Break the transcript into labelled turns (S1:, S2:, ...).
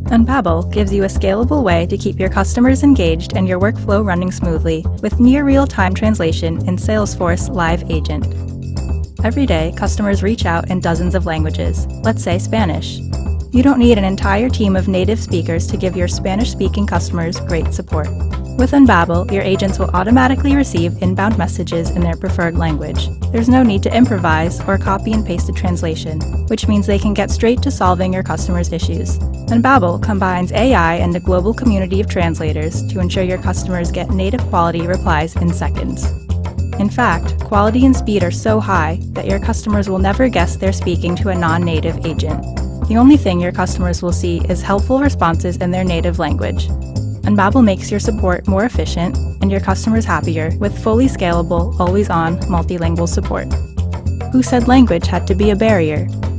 S1: Unbabel gives you a scalable way to keep your customers engaged and your workflow running smoothly with near real-time translation in Salesforce Live Agent. Every day, customers reach out in dozens of languages, let's say Spanish. You don't need an entire team of native speakers to give your Spanish-speaking customers great support. With Unbabel, your agents will automatically receive inbound messages in their preferred language. There's no need to improvise or copy and paste a translation, which means they can get straight to solving your customers' issues. Unbabel combines AI and a global community of translators to ensure your customers get native quality replies in seconds. In fact, quality and speed are so high that your customers will never guess they're speaking to a non-native agent. The only thing your customers will see is helpful responses in their native language. Unbabel makes your support more efficient and your customers happier with fully scalable, always-on, multilingual support. Who said language had to be a barrier?